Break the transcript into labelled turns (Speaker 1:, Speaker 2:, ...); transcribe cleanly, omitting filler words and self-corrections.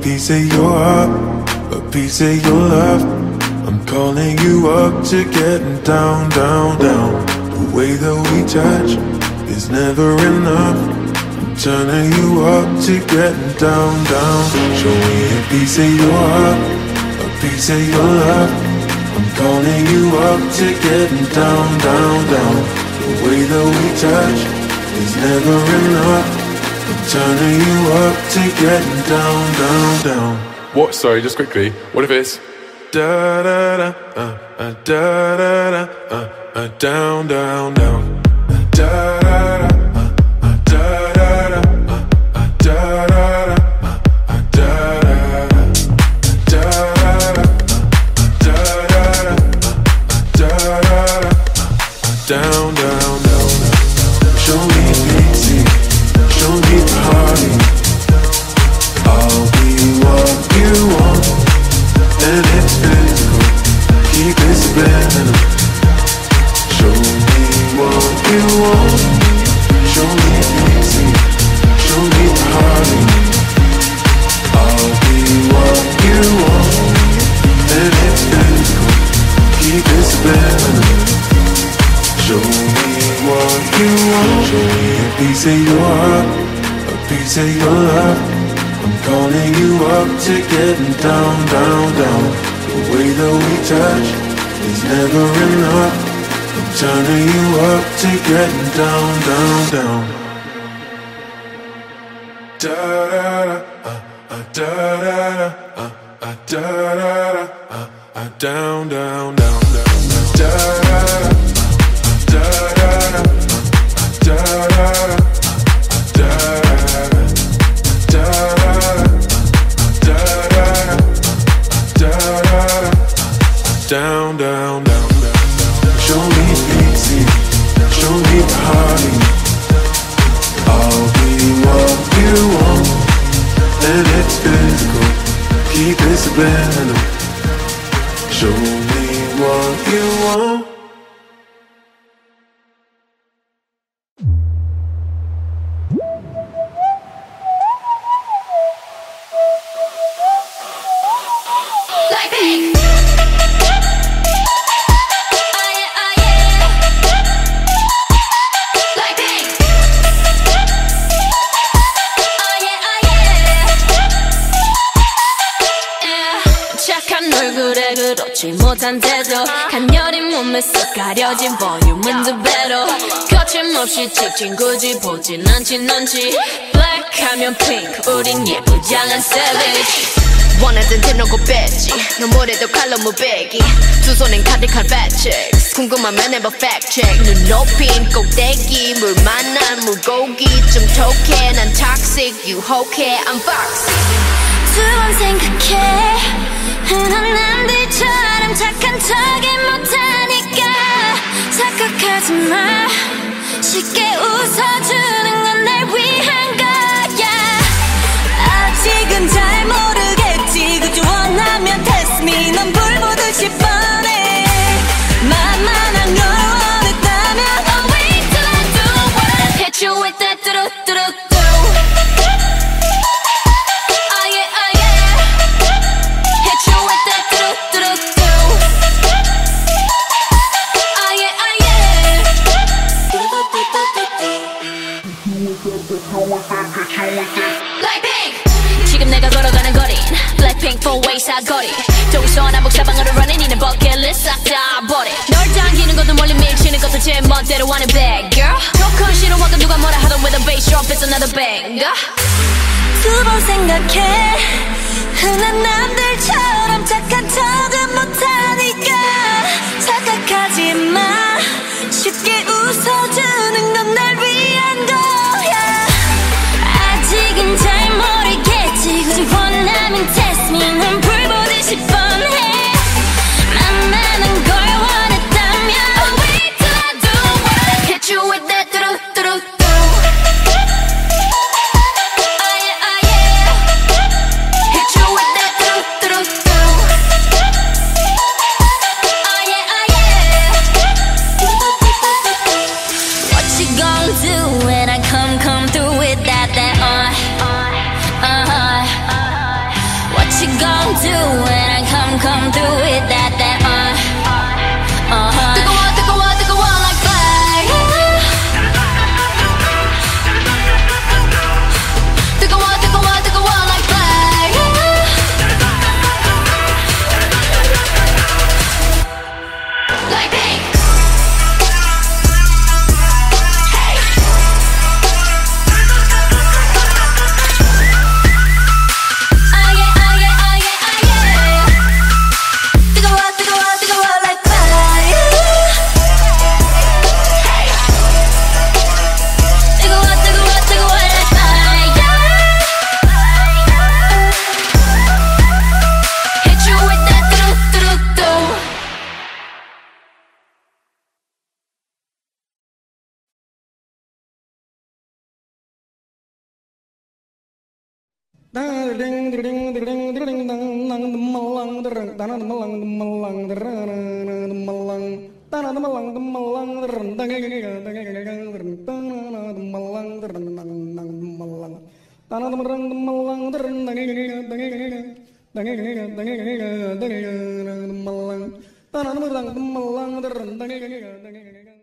Speaker 1: piece of your heart, a piece of your love. I'm calling you up to getting down, down, down. The way that we touch is never enough. I'm turning you up to getting down, down. Show me a piece of your heart, a piece of your love. I'm calling you up to getting down, down, down. The way that we touch is never enough. I'm turning you up to getting down, down, down.
Speaker 2: What? Sorry, just quickly. What if it's
Speaker 1: da da da da da da down, down, down. Da da da da da da da da down, down, down. Show me pity, show me party. I'll be what you want, and it's physical. Keep it subliminal. Show me what you want. Show me pity, show me party. I'll be what you want, and it's physical. Keep it subliminal. Show me what you want. Show me a piece of your heart, a piece of your love. I'm calling you up to getting down, down, down. The way that we touch is never enough. I'm turning you up to getting down, down, down. Da da da da da da da down, down, down, down. Da da down, down, down, down. Show me pity, show me party. I'll be what you want, and it's physical. Keep it subliminal. Show me what you want.
Speaker 3: 못한 태도 간녀린 몸에 쏙 가려진 볼륨은 두 배로 거침없이 찍힌 굳이 보진 않진 않지 Black 하면 pink 우린 예쁘장한 savage 원하던 대놓고 뺐지 너무래도 칼로 무배기 두 손엔 가득한 fat checks 궁금하면 해봐 fact check 눈 높인 꼭대기 물 만난 물고기 좀 톡해 난 toxic 유혹해 I'm foxy 두 번 생각해 흔한 남들처럼 착한 척이 못하니까 착각하지 마 쉽게 웃어주는 건 날 위한 거야 아직은 잘 모르겠지 그저 원하면 test me 넌 불 보듯이 뻔해 만만한 걸 원했다면 I'll wait till I do what I hit you with that do-do-do-do 지금 내가 걸어가는 거린 Blackpink four-way 사거리 동서 남북 사방으로 running 이는 버킷리스트 싹 다 버려 널 당기는 것도 멀리 밀치는 것도 제 멋대로 하는 bad girl 조금 싫어하고 누가 뭐라 하던 with a bass drop it's another banger 두 번 생각해 흔한 남들처럼 착한 척은 못하니까 착각하지 마 쉽게 웃어주는 건 날 위한 거야 아직은 잘 모르겠지 굳이 원하면 test me 넌 불 보듯이 뻔해 만나는 걸 원했다면 I'll wait till I do what I hit you with that do-do-do-do
Speaker 4: Malang